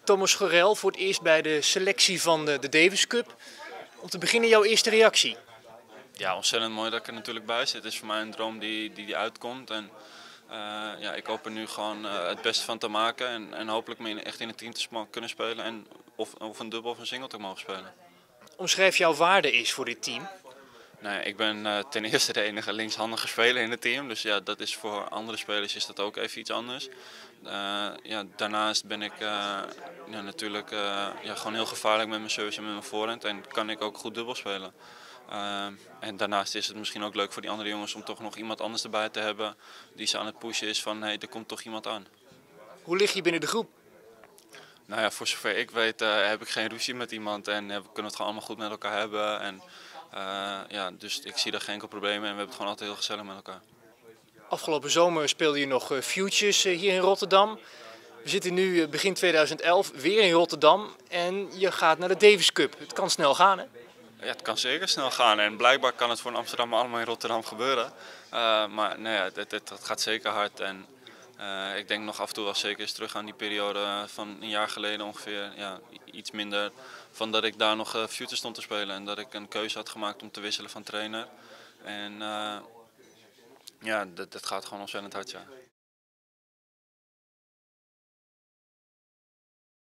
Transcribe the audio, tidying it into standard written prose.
Thomas Gorel voor het eerst bij de selectie van de Davis Cup. Om te beginnen jouw eerste reactie. Ja, ontzettend mooi dat ik er natuurlijk bij zit. Het is voor mij een droom die uitkomt. En ja, ik hoop er nu gewoon het beste van te maken. En hopelijk me echt in het team te kunnen spelen. En of een dubbel of een single te mogen spelen. Omschrijf jouw waarde is voor dit team. Nou ja, ik ben ten eerste de enige linkshandige speler in het team. Dus ja, dat is voor andere spelers is dat ook even iets anders. Ja, daarnaast ben ik ja, natuurlijk ja, gewoon heel gevaarlijk met mijn service en met mijn voorhand. En kan ik ook goed dubbel spelen. En daarnaast is het misschien ook leuk voor die andere jongens om toch nog iemand anders erbij te hebben. Die ze aan het pushen is van hey, er komt toch iemand aan. Hoe lig je binnen de groep? Nou ja, voor zover ik weet heb ik geen ruzie met iemand en we kunnen het gewoon allemaal goed met elkaar hebben. En, ja, dus ik zie daar geen enkel probleem in en we hebben het gewoon altijd heel gezellig met elkaar. Afgelopen zomer speelde je nog Futures hier in Rotterdam. We zitten nu begin 2011 weer in Rotterdam en je gaat naar de Davis Cup. Het kan snel gaan, hè? Ja, het kan zeker snel gaan en blijkbaar kan het voor een Amsterdam allemaal in Rotterdam gebeuren. Maar nee, ja, het gaat zeker hard en ik denk nog af en toe wel zeker eens terug aan die periode van een jaar geleden ongeveer. Ja, iets minder van dat ik daar nog Future stond te spelen en dat ik een keuze had gemaakt om te wisselen van trainer. En ja, dat gaat gewoon ontzettend hard, ja.